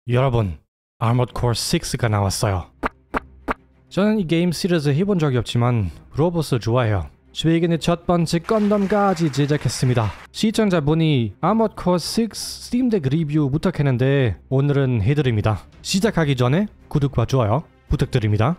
여러분, Armored Core 6가 나왔어요. 저는 이 게임 시리즈 해본 적이 없지만 로봇을 좋아해요. 최근에 첫 번째 건담까지 제작했습니다. 시청자분이 Armored Core 6 스팀덱 리뷰 부탁했는데 오늘은 해드립니다. 시작하기 전에 구독과 좋아요 부탁드립니다.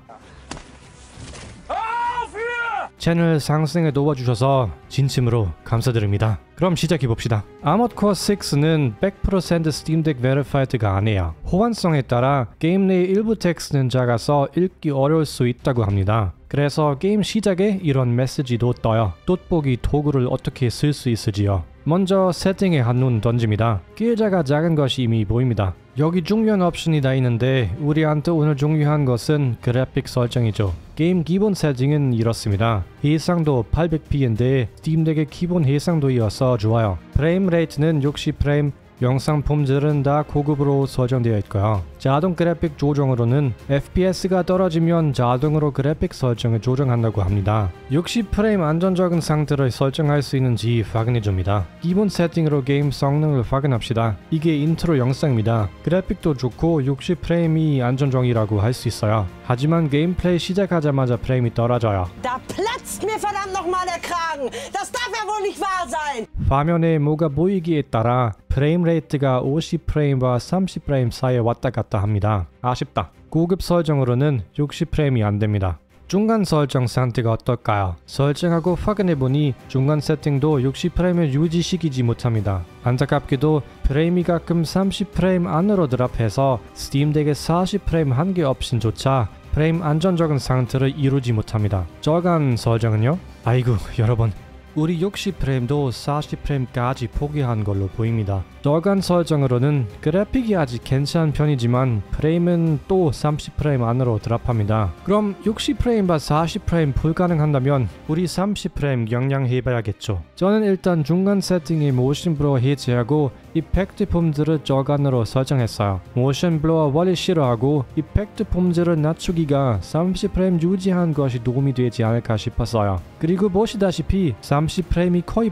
채널 상승에 도와주셔서 진심으로 감사드립니다. 그럼 시작해봅시다. Armored Core 6는 100% 스팀덱 베리파이드가 아니에요. 호환성에 따라 게임 내 일부 텍스트는 작아서 읽기 어려울 수 있다고 합니다. 그래서 게임 시작에 이런 메시지도 떠요. 돋보기 도구를 어떻게 쓸 수 있을지요. 먼저 세팅에 한눈 던집니다. 길자가 작은 것이 이미 보입니다. 여기 중요한 옵션이 다 있는데 우리한테 오늘 중요한 것은 그래픽 설정이죠. 게임 기본 세팅은 이렇습니다. 해상도 800p인데 스팀덱의 기본 해상도이어서 좋아요. 프레임 레이트는 60프레임, 영상 품질은 다 고급으로 설정되어 있고요. 자동 그래픽 조정으로는 FPS가 떨어지면 자동으로 그래픽 설정을 조정한다고 합니다. 60프레임 안정적인 상태를 설정할 수 있는지 확인해줍니다. 기본 세팅으로 게임 성능을 확인합시다. 이게 인트로 영상입니다. 그래픽도 좋고 60프레임이 안정적이라고 할 수 있어요. 하지만 게임 플레이 시작하자마자 프레임이 떨어져요. Da platzt mir verdammt nochmal der Kragen! Das darf ja wohl nicht wahr sein! 화면에 뭐가 보이기에 따라 프레임 레이트가 50프레임과 30프레임 사이에 왔다 갔다 합니다. 아쉽다. 고급 설정으로는 60프레임이 안됩니다. 중간 설정 상태가 어떨까요? 설정하고 확인해보니 중간 세팅도 60프레임을 유지시키지 못합니다. 안타깝게도 프레임이 가끔 30프레임 안으로 드랍해서 스팀덱의 40프레임 한계 옵션조차 프레임 안정적인 상태를 이루지 못합니다. 저간 설정은요? 아이고 여러분, 우리 60프레임도 40프레임까지 포기한 걸로 보입니다. 저간 설정으로는 그래픽이 아직 괜찮은 편이지만 프레임은 또 30프레임 안으로 드랍합니다. 그럼 60프레임과 40프레임 불가능한다면 우리 30프레임 영향해봐야겠죠. 저는 일단 중간 세팅의 모션 블러 해제하고 이펙트 품질을 저간으로 설정했어요. 모션 블러 원래 싫어하고 이펙트 품질을 낮추기가 30프레임 유지한 것이 도움이 되지 않을까 싶었어요. 그리고 보시다시피 30프레임이 거의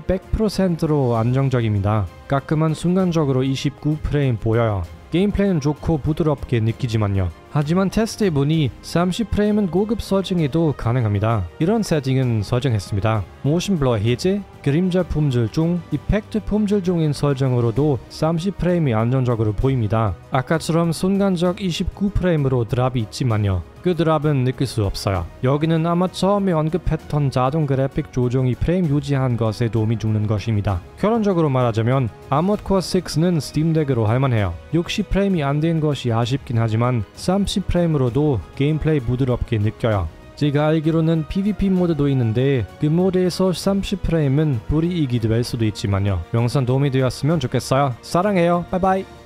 100%로 안정적입니다. 가끔은 순간적으로 29프레임 보여요. 게임 플레이는 좋고 부드럽게 느끼지만요. 하지만 테스트해보니 30프레임은 고급 설정에도 가능합니다. 이런 세팅은 설정했습니다. 모션 블러 해제, 그림자 품질 중, 이펙트 품질 중인 설정으로도 30프레임이 안정적으로 보입니다. 아까처럼 순간적 29프레임으로 드랍이 있지만요. 그 드랍은 느낄 수 없어요. 여기는 아마 처음에 언급했던 자동 그래픽 조정이 프레임 유지한 것에 도움이 주는 것입니다. 결론적으로 말하자면 Armored Core 6는 스팀덱으로 할만해요. 60프레임이 안 된 것이 아쉽긴 하지만 30프레임으로도 게임 플레이 부드럽게 느껴요. 제가 알기로는 PVP 모드도 있는데 그 모드에서 30프레임은 불이익이 될 수도 있지만요. 영상 도움이 되었으면 좋겠어요. 사랑해요. 바이바이.